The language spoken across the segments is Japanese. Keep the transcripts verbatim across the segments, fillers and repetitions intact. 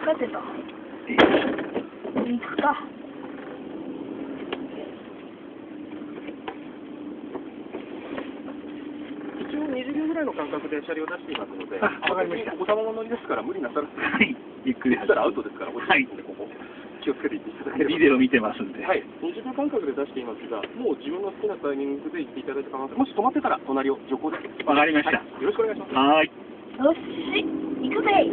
かってた。いつか。 一応にじゅうびょうぐらいの間隔で車両出していますので、 あ、わかりました。 お玉の乗りですから無理なさらず、 はい、ゆっくりしたらアウトですから、落ちるんで、ここ、気をつけていっていただければ。 ビデオ見てますんで。 はい、にじゅうびょう間隔で出していますが、もう自分の好きなタイミングで行っていただいた可能性、もし止まってたら隣を徐行で。 わかりました、 はい。よろしくお願いします。 はい。 よし、行くぜ。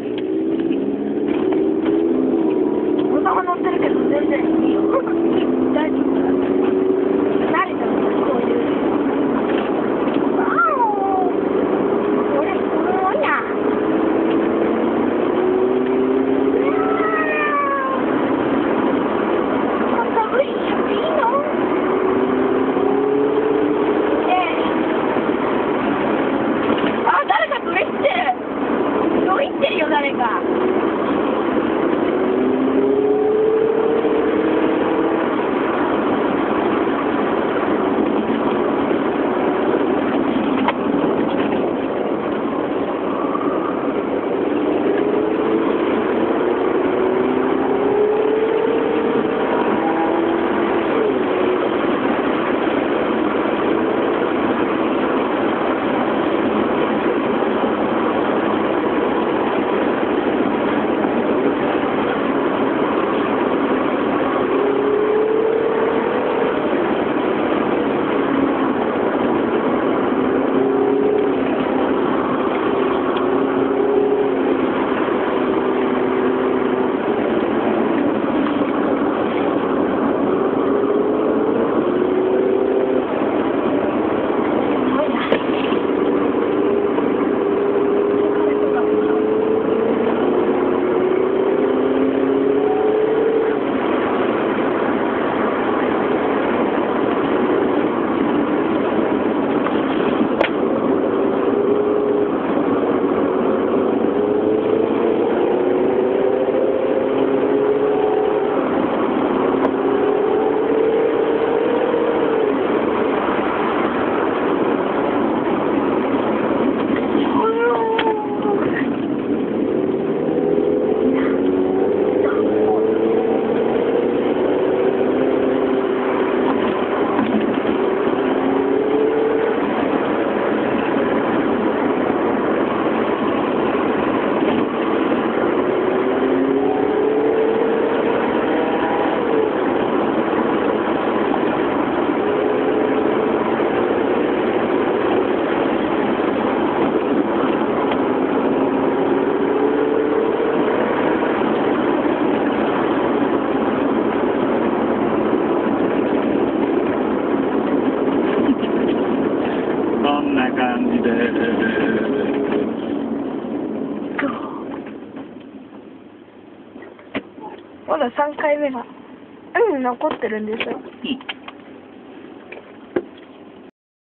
お玉乗ってるけど全然いいよ。大丈夫だ。慣れたんだ、こういう。わお。これすごいな。寒いしいいの？あ、誰か飛びってる。飛びってるよ、誰か。 こんな感じでまださんかいめが、うん、残ってるんですよ。 うん。